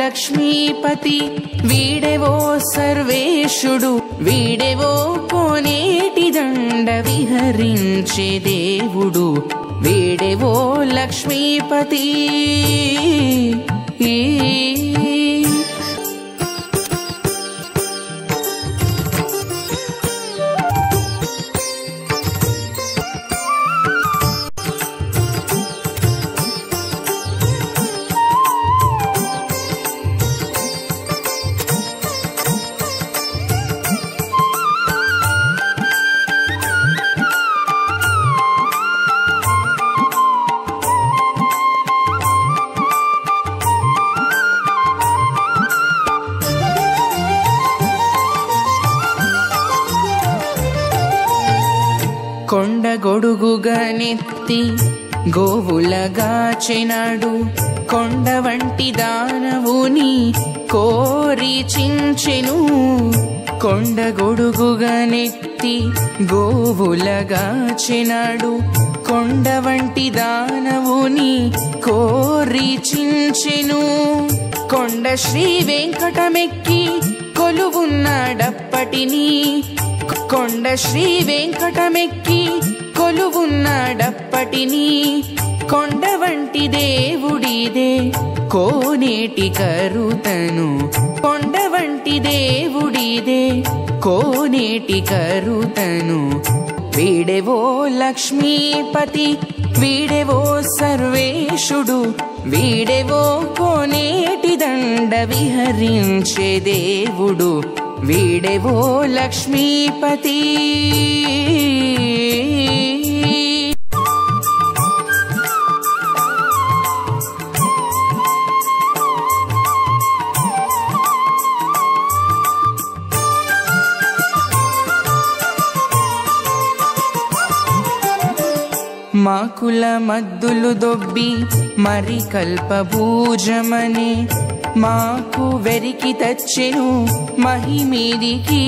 లక్ష్మీపతి వీడెవో సర్వేశుడు వీడెవో కోనేటి దండ విహరించే దేవుడు వీడెవో లక్ష్మీపతి కొండ గొడుగుగా నెత్తి గోవులగాచెనాడు కొండ వంటి దానవుని కోరి చించెను కొండ గొడుగుగా నెత్తి గోవులగాచెనాడు కొండ వంటి దానవుని కోరి చించెను కొండ శ్రీ వెంకటమెక్కి కొలువున్నాడప్పటిని కొండ శ్రీ వెంకటమెక్కి కొలువున్నాడప్పటిని కొండ వంటి దేవుడిదే కోనేటి కరుతను కొండ వంటి దేవుడిదే కోనేటి కరుతను వీడెవో లక్ష్మీపతి వీడెవో సర్వేశుడు వీడెవో కోనేటి దండ విహరించే దేవుడు వీడెవో లక్ష్మీపతి మాకుల మద్దులు దొబ్బి మరి కల్పభూజమనే మాకు వెరికి తెచ్చెను మహిమీదికి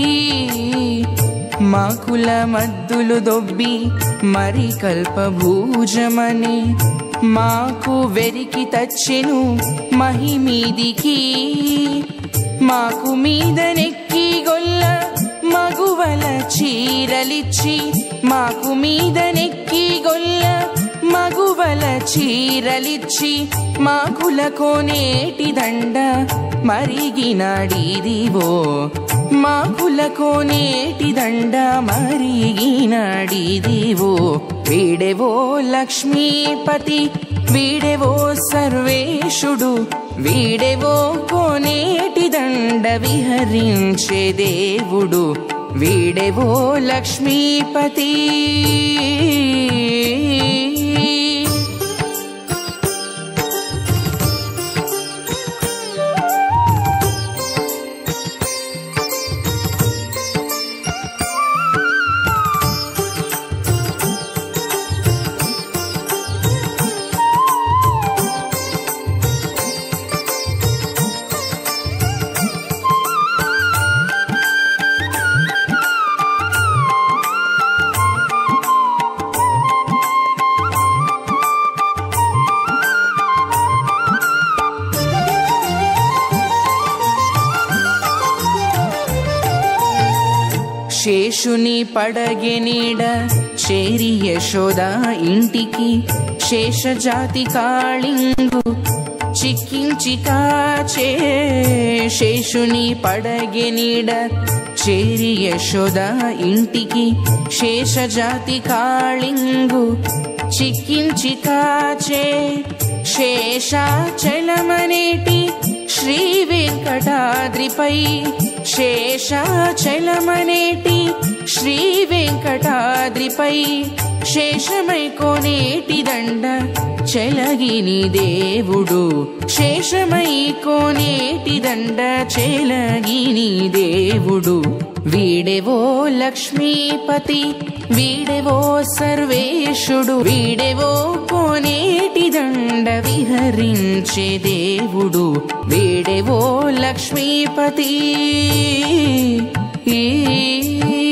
మాకుల మద్దులు దొబ్బి మరి కల్పభూజమనే మాకు వెరికి తెచ్చెను మహిమీదికి మాకు మీదనెక్కి గొల్ల మగువల చీరలిచ్చి మాకు మీదనెక్కి గొల్ల మగువల చీరలిచ్చి మాకుల కోనేటి దండ మరిగినాడిదివో మాకుల కోనేటి దండ మరిగినాడిదివో వీడెవో లక్ష్మీపతి వీడెవో సర్వేశుడు వీడెవో కోనేటి దండ విహరించే దేవుడు వీడెవో లక్ష్మీపతి శేషుని పడగెనీడ చేరి యశోద ఇంటికి శేషజాతి కాళింగు చిక్కించి కాచే శేషుని పడగెనీడ చేరి యశోద ఇంటికి శేషజాతి కాళింగు చిక్కించి కాచే శేషాచలమనేటి శ్రీ వెంకటాద్రిపై శేషాచలమనేటి శ్రీ వెంకటాద్రిపై శేషమై కోనేటి దండ చెలగిని దేవుడు శేషమై కోనేటి దండ చెలగిని దేవుడు వీడెవో లక్ష్మీపతి వీడెవో సర్వేశుడు వీడెవో కోనేటి దండ విహరించే దేవుడు వీడెవో లక్ష్మీపతి